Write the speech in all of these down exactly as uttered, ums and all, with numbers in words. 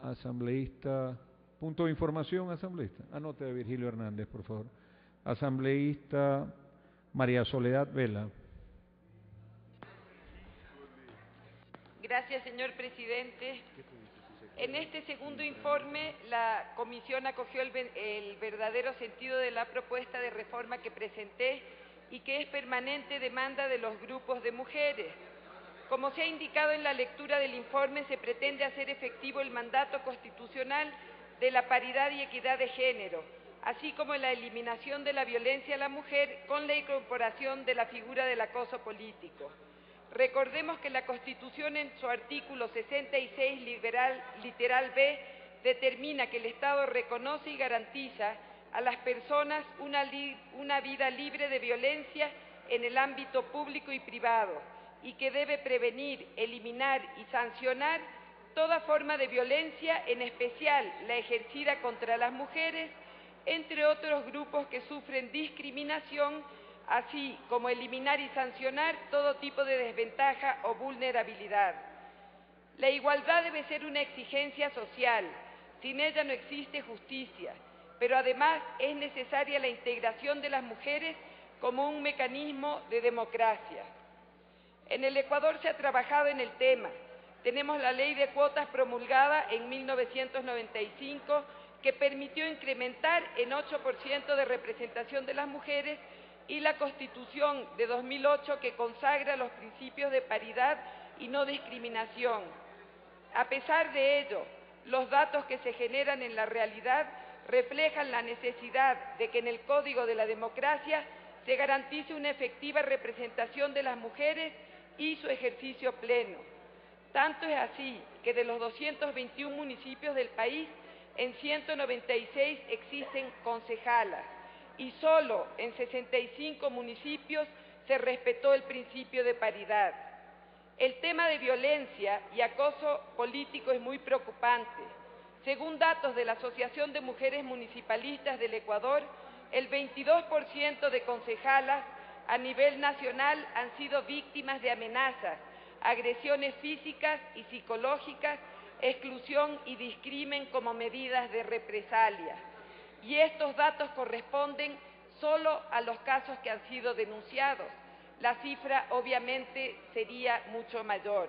asambleísta, punto de información, asambleísta. Anote a Virgilio Hernández, por favor. Asambleísta María Soledad Vela. Gracias, señor presidente. En este segundo informe, la comisión acogió el, el verdadero sentido de la propuesta de reforma que presenté y que es permanente demanda de los grupos de mujeres. Como se ha indicado en la lectura del informe, se pretende hacer efectivo el mandato constitucional de la paridad y equidad de género, así como la eliminación de la violencia a la mujer con la incorporación de la figura del acoso político. Recordemos que la Constitución en su artículo sesenta y seis, liberal, literal B, determina que el Estado reconoce y garantiza a las personas una, li, una vida libre de violencia en el ámbito público y privado y que debe prevenir, eliminar y sancionar toda forma de violencia, en especial la ejercida contra las mujeres, entre otros grupos que sufren discriminación, así como eliminar y sancionar todo tipo de desventaja o vulnerabilidad. La igualdad debe ser una exigencia social, sin ella no existe justicia, pero además es necesaria la integración de las mujeres como un mecanismo de democracia. En el Ecuador se ha trabajado en el tema. Tenemos la ley de cuotas promulgada en mil novecientos noventa y cinco que permitió incrementar en ocho por ciento de representación de las mujeres y la Constitución de dos mil ocho que consagra los principios de paridad y no discriminación. A pesar de ello, los datos que se generan en la realidad reflejan la necesidad de que en el Código de la Democracia se garantice una efectiva representación de las mujeres y su ejercicio pleno. Tanto es así que de los doscientos veintiún municipios del país, en ciento noventa y seis existen concejalas y solo en sesenta y cinco municipios se respetó el principio de paridad. El tema de violencia y acoso político es muy preocupante. Según datos de la Asociación de Mujeres Municipalistas del Ecuador, el veintidós por ciento de concejalas a nivel nacional han sido víctimas de amenazas, agresiones físicas y psicológicas, exclusión y discrimen como medidas de represalia. Y estos datos corresponden solo a los casos que han sido denunciados. La cifra obviamente sería mucho mayor.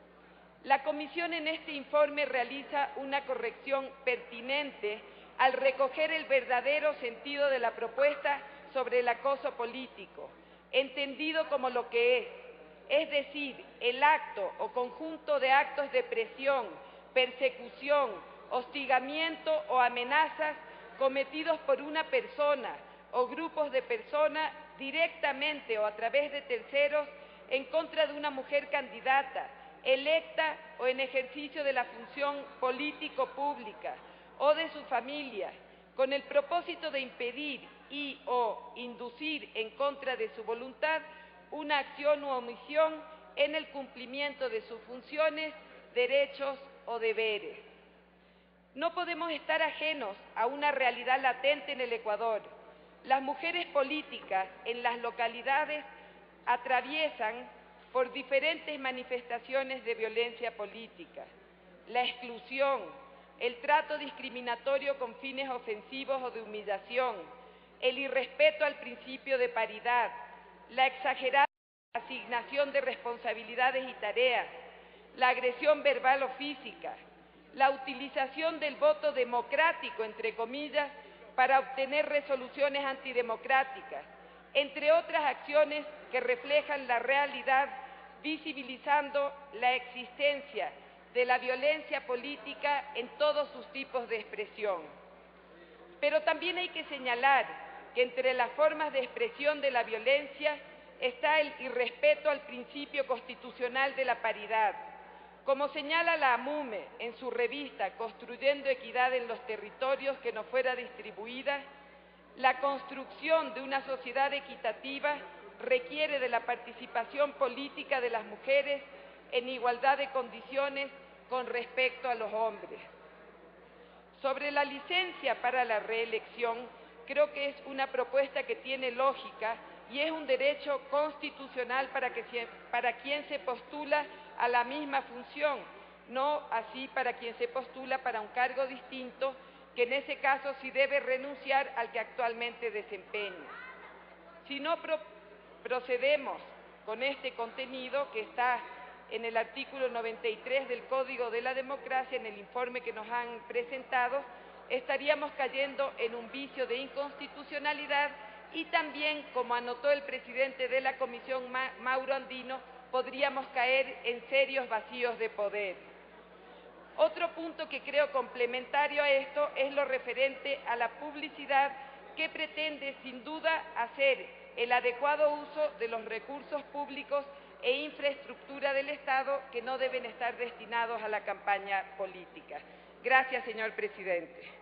La Comisión en este informe realiza una corrección pertinente al recoger el verdadero sentido de la propuesta sobre el acoso político, entendido como lo que es, es decir, el acto o conjunto de actos de presión, persecución, hostigamiento o amenazas cometidos por una persona o grupos de personas directamente o a través de terceros en contra de una mujer candidata, electa o en ejercicio de la función político-pública o de su familia, con el propósito de impedir y o inducir en contra de su voluntad una acción u omisión en el cumplimiento de sus funciones, derechos o deberes. No podemos estar ajenos a una realidad latente en el Ecuador. Las mujeres políticas en las localidades atraviesan por diferentes manifestaciones de violencia política, la exclusión, el trato discriminatorio con fines ofensivos o de humillación, el irrespeto al principio de paridad, la exagerada asignación de responsabilidades y tareas, la agresión verbal o física, la utilización del voto democrático, entre comillas, para obtener resoluciones antidemocráticas, entre otras acciones que reflejan la realidad, visibilizando la existencia de la violencia política en todos sus tipos de expresión. Pero también hay que señalar que entre las formas de expresión de la violencia está el irrespeto al principio constitucional de la paridad. Como señala la AMUME en su revista Construyendo Equidad en los Territorios que no fuera distribuida, la construcción de una sociedad equitativa requiere de la participación política de las mujeres en igualdad de condiciones con respecto a los hombres. Sobre la licencia para la reelección, creo que es una propuesta que tiene lógica y es un derecho constitucional para, que, para quien se postula a la misma función, no así para quien se postula para un cargo distinto, que en ese caso sí debe renunciar al que actualmente desempeña. Si no pro procedemos con este contenido que está en el artículo noventa y tres del Código de la Democracia, en el informe que nos han presentado, estaríamos cayendo en un vicio de inconstitucionalidad y también, como anotó el presidente de la Comisión, Ma Mauro Andino, podríamos caer en serios vacíos de poder. Otro punto que creo complementario a esto es lo referente a la publicidad, que pretende sin duda hacer el adecuado uso de los recursos públicos e infraestructura del Estado que no deben estar destinados a la campaña política. Gracias, señor presidente.